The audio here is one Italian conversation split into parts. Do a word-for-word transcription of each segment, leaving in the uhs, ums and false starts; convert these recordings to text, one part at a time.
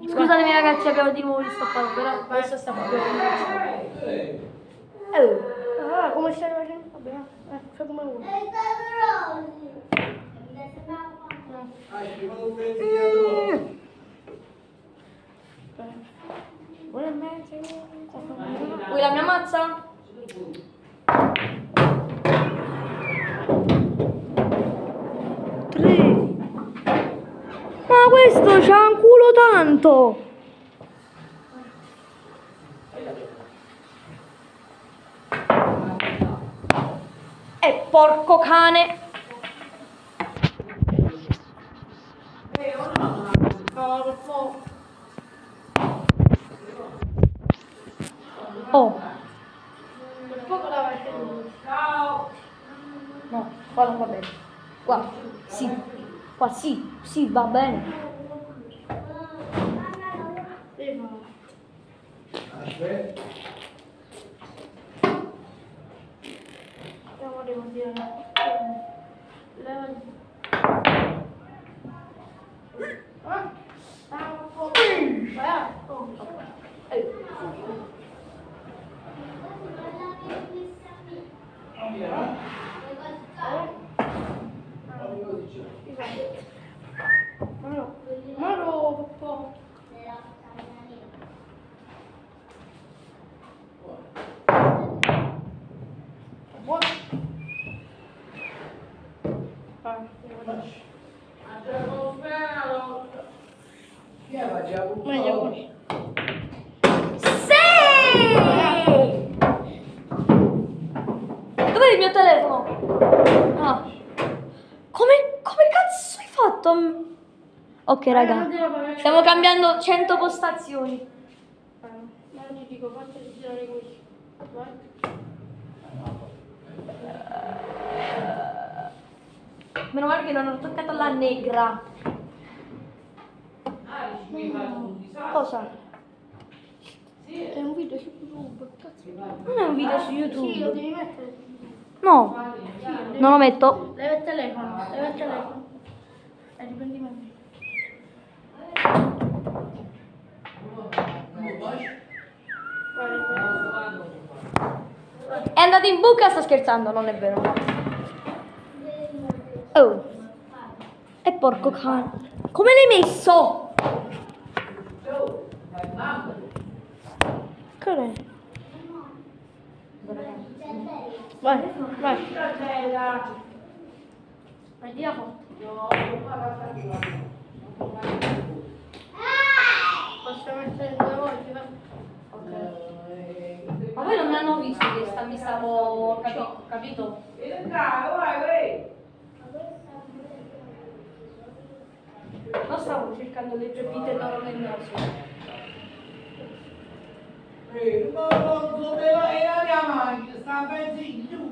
Scusatemi ragazzi, abbiamo di nuovo ristoppato, però adesso sta proprio eh. Ah, come stai facendo? Vabbè, eh, fai come vuoi. Vuoi la mia mazza? Tre. Ma questo c'ha un culo tanto. E porco cane. Oh. No, qua non va bene. Qua, sì. Qua sì, sì, va bene. Aspetta. Meglio così. Dov'è il mio telefono? Ah. Come, come cazzo hai fatto? Ok raga, stiamo cambiando cento postazioni. Ma ti dico, faccio girare questo. Meno male che non ho toccato la negra. Cosa? È un video su YouTube, cazzo. Non è un video su YouTube. Sì, lo devi mettere. No, non lo metto. Leva il telefono, leva il telefono. E riprendi me. È andato in buca, sto scherzando, non è vero. Oh. E porco cane. Come l'hai messo? Cos'è? Vai, vai. Vediamo. Posso mettere due volte? Va? Ok. Ma voi non mi hanno visto che sta, mi stavo capito? capito? Non stavo cercando le pepite d'oro nel naso. Eh, ma non so me la era la macchina, sta benzina giù.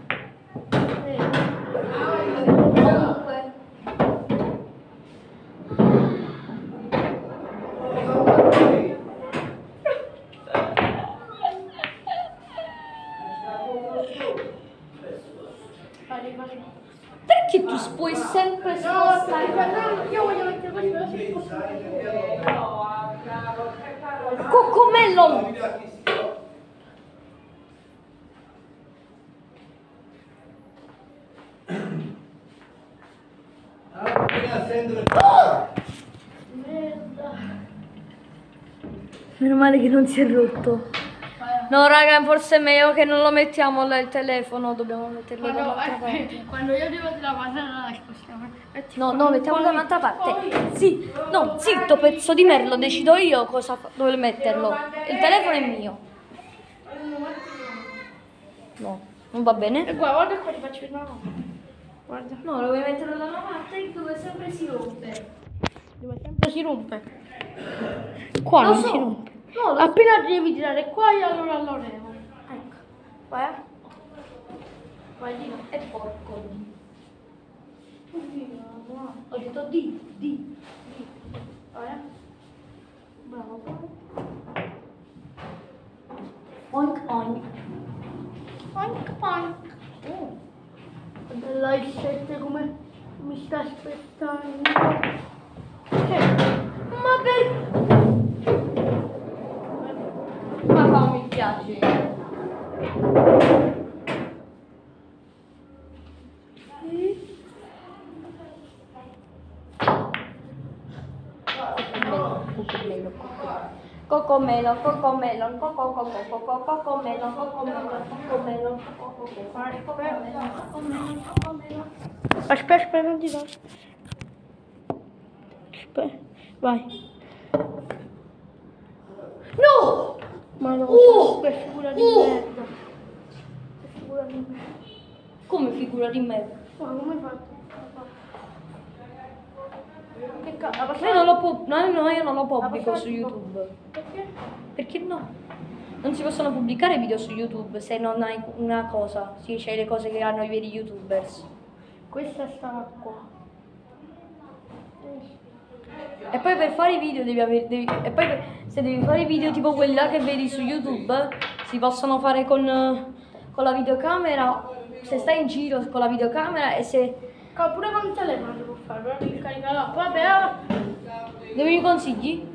Comunque. Perché tu puoi sempre spostare? Io voglio mettere questo. Coccomello! Meno male che non si è rotto. No raga, forse è meglio che non lo mettiamo là il telefono, dobbiamo metterlo da Quando, un'altra parte. eh, quando io devo la banana la spostiamo. No, no, mettiamo da un'altra parte. Sì, no, zitto, pezzo di merda, decido io cosa fa- dove metterlo. Il telefono è mio. No, non va bene. E guarda, guarda qua, ti faccio vedere. Guarda. No, lo vuoi mettere da una parte dove sempre si rompe. Dove sempre si rompe. Qua Lo non so. si rompe. No, lo Appena devi tirare qua e allora lo levo. Ecco, vai. eh. Vai di là. È porco. Ho detto di, di, di. Vai. eh. Bravo. Oink oink. Oink oink. Oh. Bella il sette come mi sta aspettando. Che? Ma per... cocomelo, cocomelo, cocomelo, cocomelo, cocomelo, cocomelo, cocomelo. Aspetta, aspetta, non ti do. Aspetta, vai. No! Ma no, Uh! che figura di Uh! merda. Che figura di merda. Come figura di me? Ma come hai fatto? Che cazzo? La Io prossima- non lo pub- no, no, io non lo la pubblico prossima su tipo- YouTube. Perché? Perché no? Non si possono pubblicare video su YouTube se non hai una cosa. Sì, c'è le cose che hanno i veri YouTubers. Questa stava qua. E poi per fare i video devi avere. Devi, e poi per- se devi fare i video tipo quelli là che vedi su YouTube, si possono fare con, eh, con la videocamera. Se stai in giro con la videocamera e se. Pure con il telefono si può fare, però devi scaricare l'app. Vabbè, ah. Dove mi consigli?